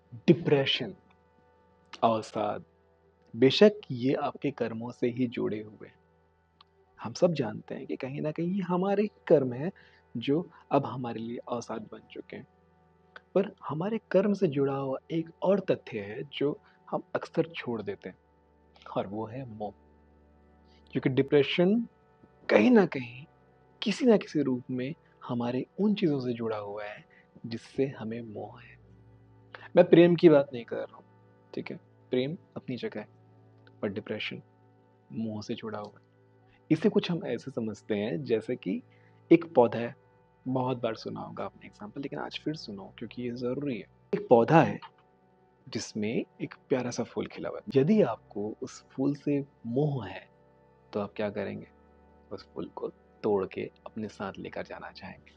Depression, अवसाद, बेशक ये आपके कर्मों से ही जुड़े हुए हैं। हम सब जानते हैं कि कहीं न कहीं ये हमारे ही कर्म हैं, जो अब हमारे लिए अवसाद बन चुके हैं। पर हमारे कर्म से जुड़ा हुआ एक और तथ्य है, जो हम अक्सर छोड़ देते हैं, और वो है मोह। क्योंकि डिप्रेशन कहीं न कहीं, किसी न किसी रूप में हमारे उन चीज़ों से जुड़ा हुआ है, जिससे हमें मोह है। मैं प्रेम की बात नहीं कर रहा हूँ, ठीक है? प्रेम अपनी जगह है, पर डिप्रेशन मोह से जुड़ा हुआ है। इसे कुछ हम ऐसे समझते हैं जैसे कि एक पौधा है। बहुत बार सुना होगा आपने एग्जाम्पल, लेकिन आज फिर सुनो क्योंकि ये ज़रूरी है। एक पौधा है जिसमें एक प्यारा सा फूल खिला हुआ है। यदि आपको उस फूल से मोह है, तो आप क्या करेंगे? उस फूल को तोड़ के अपने साथ लेकर जाना चाहेंगे।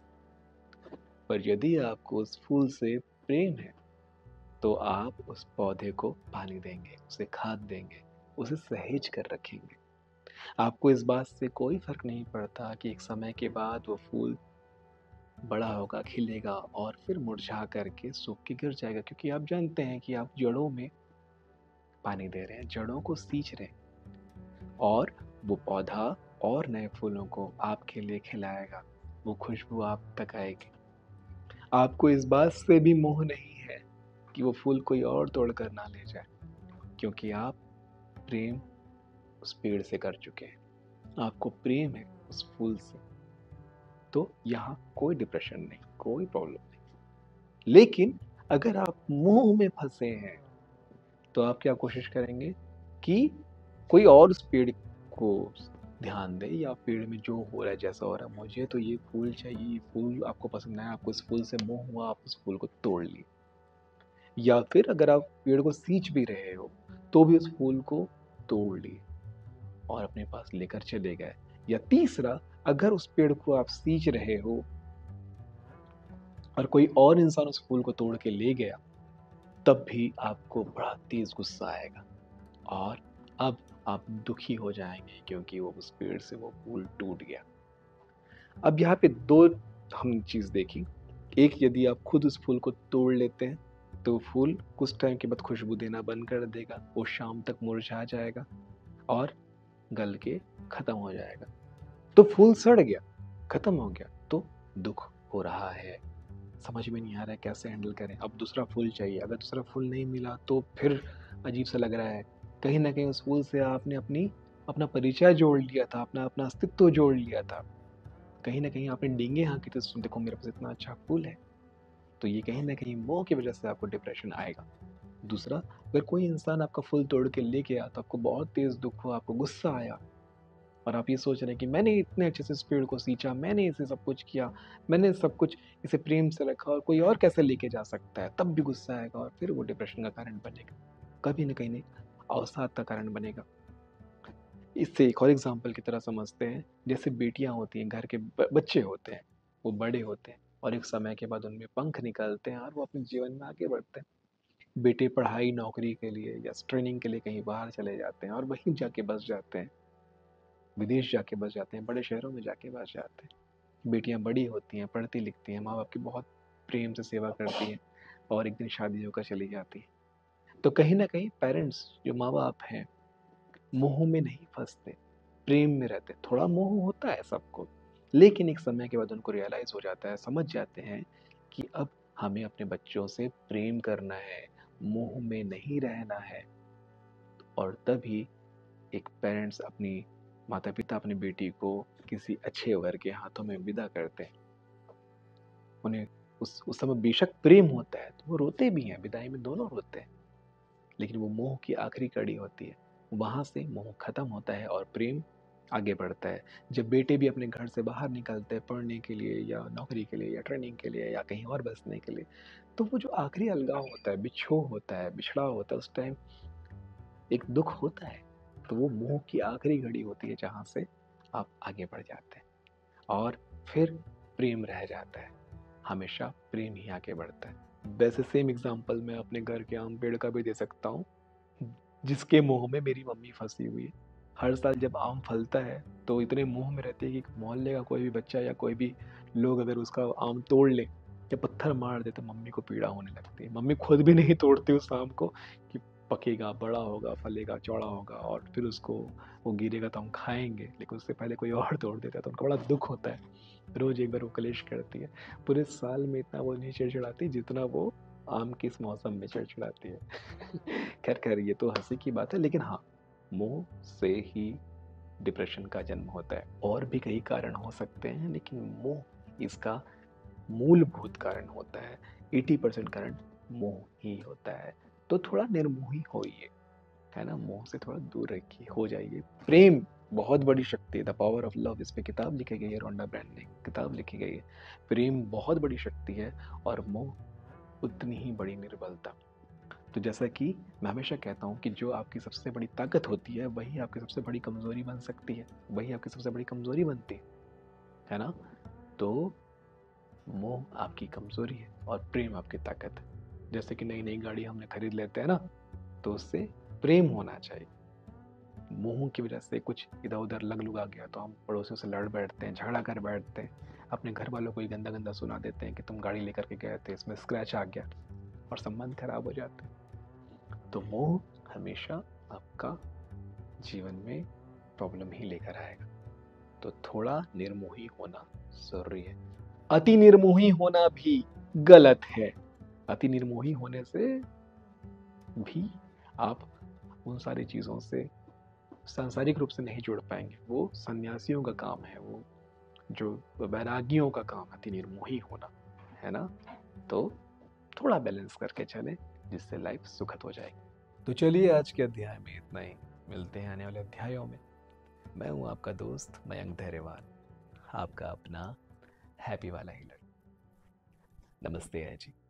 पर यदि आपको उस फूल से प्रेम है, तो आप उस पौधे को पानी देंगे, उसे खाद देंगे, उसे सहेज कर रखेंगे। आपको इस बात से कोई फ़र्क नहीं पड़ता कि एक समय के बाद वो फूल बड़ा होगा, खिलेगा और फिर मुरझा करके सूख के गिर जाएगा, क्योंकि आप जानते हैं कि आप जड़ों में पानी दे रहे हैं, जड़ों को सींच रहे हैं, और वो पौधा और नए फूलों को आपके लिए खिलाएगा, वो खुशबू आप तक आएगी। आपको इस बात से भी मोह नहीं है कि वो फूल कोई और तोड़ कर ना ले जाए, क्योंकि आप प्रेम उस पेड़ से कर चुके हैं, आपको प्रेम है उस फूल से। तो यहाँ कोई डिप्रेशन नहीं, कोई प्रॉब्लम नहीं। लेकिन अगर आप मोह में फंसे हैं, तो आप क्या कोशिश करेंगे कि कोई और उस पेड़ को ध्यान दे, या पेड़ में जो हो रहा है, जैसा हो रहा है, मुझे तो ये फूल चाहिए, ये फूल आपको पसंद आया, आपको इस फूल से मोह हुआ, आप उस फूल को तोड़ लिए। या फिर अगर आप पेड़ को सींच भी रहे हो, तो भी उस फूल को तोड़ लिए और अपने पास लेकर चले गए। या तीसरा, अगर उस पेड़ को आप सींच रहे हो और कोई और इंसान उस फूल को तोड़ के ले गया, तब भी आपको बड़ा तेज गुस्सा आएगा, और अब आप दुखी हो जाएंगे क्योंकि वो उस पेड़ से वो फूल टूट गया। अब यहाँ पे दो हम चीज देखी। एक, यदि आप खुद उस फूल को तोड़ लेते हैं, तो फूल कुछ टाइम के बाद खुशबू देना बंद कर देगा, वो शाम तक मुरझा जाएगा और गल के खत्म हो जाएगा। तो फूल सड़ गया, खत्म हो गया, तो दुख हो रहा है, समझ में नहीं आ रहा है कैसे हैंडल करें। अब दूसरा फूल चाहिए, अगर दूसरा फूल नहीं मिला तो फिर अजीब सा लग रहा है। कहीं ना कहीं उस फूल से आपने अपना परिचय जोड़ लिया था, अपना अपना अस्तित्व जोड़ लिया था। कहीं ना कहीं आपने डींगे हाँकी थी, देखो मेरे पास इतना अच्छा फूल है। तो ये कहीं ना कहीं मोह की वजह से आपको डिप्रेशन आएगा। दूसरा, अगर कोई इंसान आपका फूल तोड़ के ले गया, तो आपको बहुत तेज दुख हुआ, आपको गुस्सा आया, और आप ये सोच रहे हैं कि मैंने इतने अच्छे से इस पेड़ को सींचा, मैंने इसे सब कुछ किया, मैंने सब कुछ इसे प्रेम से रखा, और कोई और कैसे लेके जा सकता है, तब भी गुस्सा आएगा, और फिर वो डिप्रेशन का कारण बनेगा, कभी न कहीं नहीं अवसाद का कारण बनेगा। इससे एक और एग्जाम्पल की तरह समझते हैं, जैसे बेटियां होती हैं, घर के बच्चे होते हैं, वो बड़े होते हैं और एक समय के बाद उनमें पंख निकलते हैं और वो अपने जीवन में आगे बढ़ते हैं। बेटे पढ़ाई नौकरी के लिए या ट्रेनिंग के लिए कहीं बाहर चले जाते हैं और वहीं जाके बस जाते हैं, विदेश जाके बस जाते हैं, बड़े शहरों में जाके बस जाते हैं। बेटियां बड़ी होती हैं, पढ़ती लिखती हैं, माँ बाप की बहुत प्रेम से सेवा करती हैं, और एक दिन शादी होकर चली जाती हैं। तो कहीं ना कहीं पेरेंट्स, जो माँ बाप हैं, मोह में नहीं फंसते, प्रेम में रहते। थोड़ा मोह होता है सबको, लेकिन एक समय के बाद उनको रियलाइज हो जाता है, समझ जाते हैं कि अब हमें अपने बच्चों से प्रेम करना है, मोह में नहीं रहना है। और तभी एक पेरेंट्स अपनी, माता पिता अपनी बेटी को किसी अच्छे वर के हाथों में विदा करते हैं। उन्हें उस समय बेशक प्रेम होता है, तो वो रोते भी हैं, विदाई में दोनों रोते हैं, लेकिन वो मोह की आखिरी कड़ी होती है। वहां से मोह खत्म होता है और प्रेम आगे बढ़ता है। जब बेटे भी अपने घर से बाहर निकलते हैं पढ़ने के लिए, या नौकरी के लिए, या ट्रेनिंग के लिए, या कहीं और बसने के लिए, तो वो जो आखिरी अलगाव होता है, बिछोह होता है, बिछड़ा होता है, उस टाइम एक दुख होता है। तो वो मोह की आखिरी घड़ी होती है, जहां से आप आगे बढ़ जाते हैं, और फिर प्रेम रह जाता है। हमेशा प्रेम ही आगे बढ़ता है। वैसे सेम एग्जांपल मैं अपने घर के आम पेड़ का भी दे सकता हूँ, जिसके मोह में मेरी मम्मी फंसी हुई है। हर साल जब आम फलता है, तो इतने मोह में रहती है कि मोहल्ले का कोई भी बच्चा या कोई भी लोग अगर उसका आम तोड़ ले, जब पत्थर मार देते मम्मी को पीड़ा होने लगती है, मम्मी खुद भी नहीं तोड़ती उस आम को कि पकेगा, बड़ा होगा, फलेगा, चौड़ा होगा और फिर उसको वो गिरेगा तो हम खाएंगे, लेकिन उससे पहले कोई और तोड़ देता है तो उनको बड़ा दुख होता है। रोज एक बार वो कलेश करती है। पूरे साल में इतना वो नहीं चिड़चिड़ाती जितना वो आम के इस मौसम में चिड़चिड़ाती है। खैर खैर, ये तो हंसी की बात है, लेकिन हाँ, मोह से ही डिप्रेशन का जन्म होता है। और भी कई कारण हो सकते हैं, लेकिन मोह इसका मूलभूत कारण होता है। 80% कारण मोह ही होता है। तो थोड़ा निर्मोही होइए, है ना, मोह से थोड़ा दूर रखिए, हो जाइए। प्रेम बहुत बड़ी शक्ति है। द पावर ऑफ लव, इस पे किताब लिखी गई है, रोंडा ब्रैंड ने किताब लिखी गई है। प्रेम बहुत बड़ी शक्ति है और मोह उतनी ही बड़ी निर्बलता। तो जैसा कि मैं हमेशा कहता हूँ कि जो आपकी सबसे बड़ी ताकत होती है वही आपकी सबसे बड़ी कमजोरी बन सकती है, वही आपकी सबसे बड़ी कमजोरी बनती है ना। तो मोह आपकी कमजोरी है और प्रेम आपकी ताकत है। जैसे कि नई नई गाड़ी हमने खरीद लेते हैं ना, तो उससे प्रेम होना चाहिए। मोह की वजह से कुछ इधर उधर लग लुगा गया तो हम पड़ोसियों से लड़ बैठते हैं, झगड़ा कर बैठते हैं, अपने घर वालों को ही गंदा गंदा सुना देते हैं कि तुम गाड़ी लेकर के गए थे, इसमें स्क्रैच आ गया, और संबंध खराब हो जाते हैं। तो मोह हमेशा आपका जीवन में प्रॉब्लम ही लेकर आएगा। तो थोड़ा निर्मोही होना जरूरी है। अति निर्मोही होना भी गलत है। अति निर्मोही होने से भी आप उन सारी चीजों से सांसारिक रूप से नहीं जुड़ पाएंगे। वो सन्यासियों का काम है, वो जो वैरागियों का काम है, अति निर्मोही होना, है ना। तो थोड़ा बैलेंस करके चलें, जिससे लाइफ सुखद हो जाएगी। तो चलिए, आज के अध्याय में इतना ही। मिलते हैं आने वाले अध्यायों में। मैं हूं आपका दोस्त मयंक धैर्यवान, आपका अपना हैप्पी वाला हीलर। नमस्ते है जी।